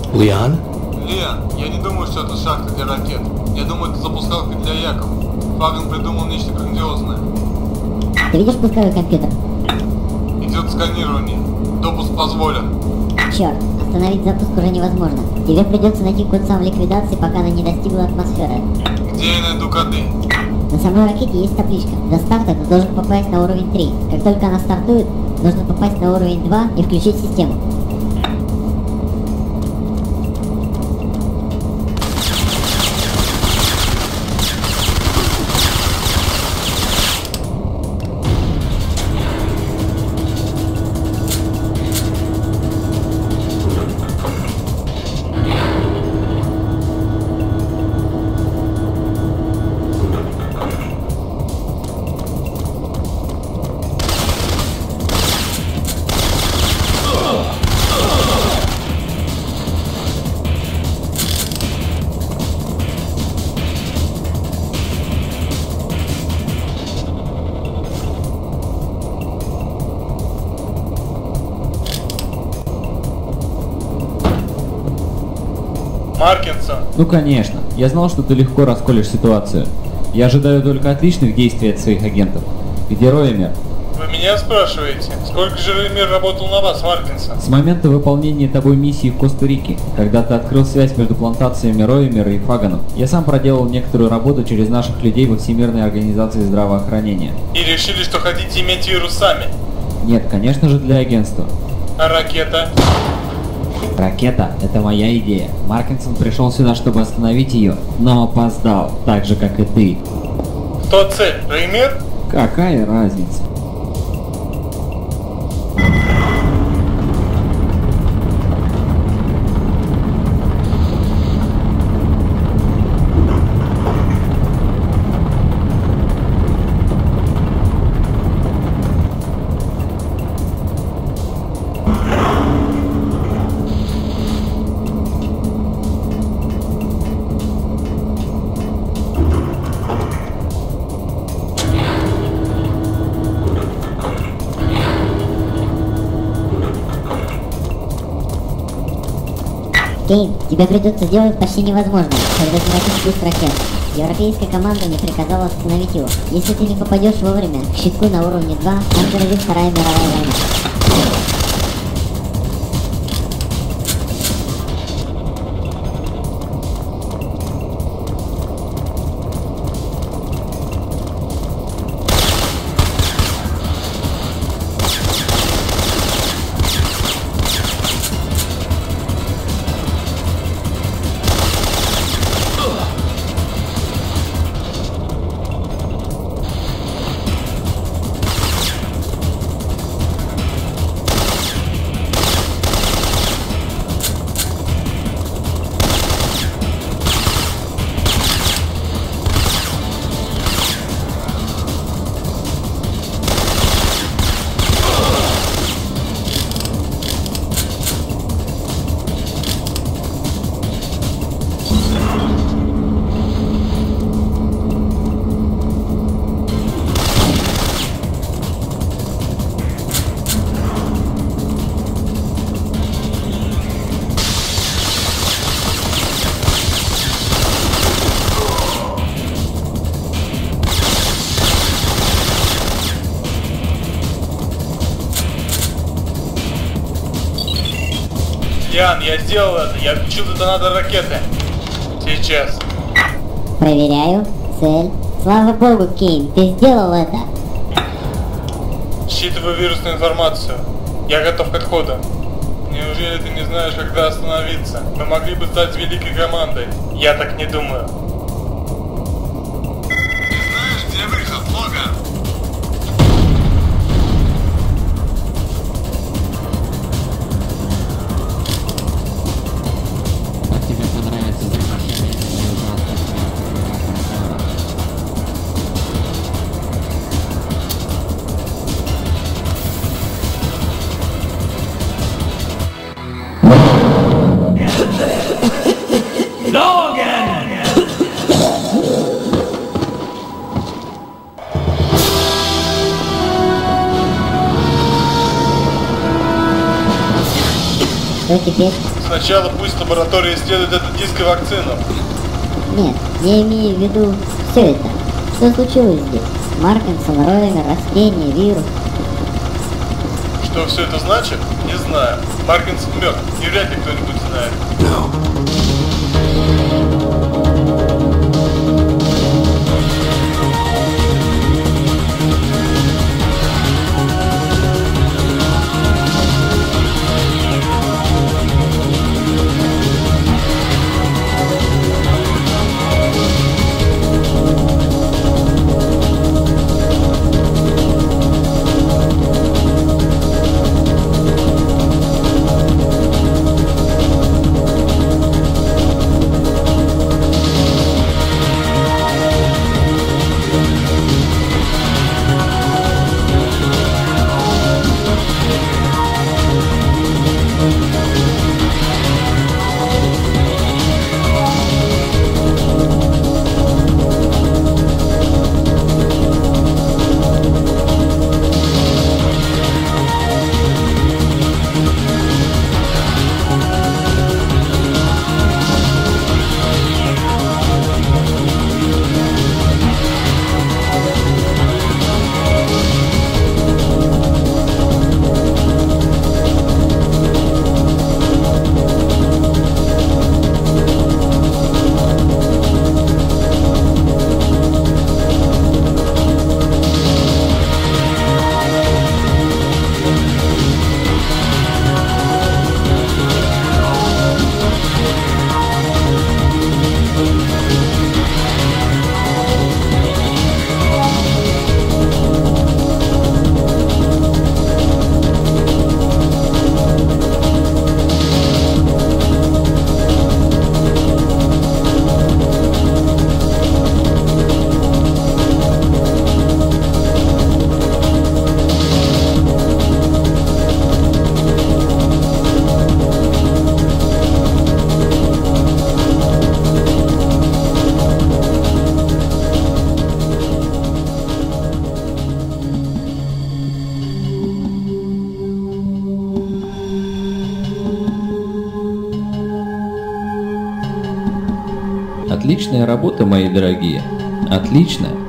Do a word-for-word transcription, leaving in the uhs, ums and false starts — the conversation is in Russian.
Лиан? Лиан, я не думаю, что это шахта для ракет. Я думаю, это запускалка для яков. Фаган придумал нечто грандиозное. Ты видишь пусковой компьютер? Идет сканирование. Допуск позволен. Черт, остановить запуск уже невозможно. Тебе придется найти код сам ликвидации, пока она не достигла атмосферы. Где я найду коды? На самой ракете есть табличка. До старта ты должен попасть на уровень три. Как только она стартует, нужно попасть на уровень два и включить систему. Маркинсон. Ну конечно, я знал, что ты легко расколешь ситуацию. Я ожидаю только отличных действий от своих агентов. Где Роемер? Вы меня спрашиваете? Сколько же Роемер работал на вас, Маркинсон? С момента выполнения тобой миссии в Коста-Рике, когда ты открыл связь между плантациями Роемера и Фаганом, я сам проделал некоторую работу через наших людей во Всемирной организации здравоохранения. И решили, что хотите иметь вирус сами? Нет, конечно же для агентства. А ракета? Ракета — это моя идея. Маркинсон пришел сюда, чтобы остановить ее, но опоздал, так же как и ты. Кто цель? Роемер? Какая разница? Кейн, тебе придется сделать почти невозможное, когда захватить пусть ракет. Европейская команда не приказала остановить его. Если ты не попадешь вовремя к щитку на уровне два, там грозит Вторая мировая война. Ян, я сделал это. Я включил детонатор ракеты. Сейчас. Проверяю. Цель. Слава богу, Кейн, ты сделал это. Считываю вирусную информацию. Я готов к отходу. Неужели ты не знаешь, когда остановиться? Мы могли бы стать великой командой. Я так не думаю. Ты знаешь, где выход, Логан? Как тебе понравится захваченное мое транспортное Что теперь? Сначала пусть лаборатория исследует этот диск и вакцину. Нет, я имею в виду все это. Что случилось здесь? Маркинсон, Роймер, растение, вирус. Что все это значит? Не знаю. Маркинсон мертв, и вряд ли кто-нибудь знает. Отличная работа, мои дорогие. Отличная.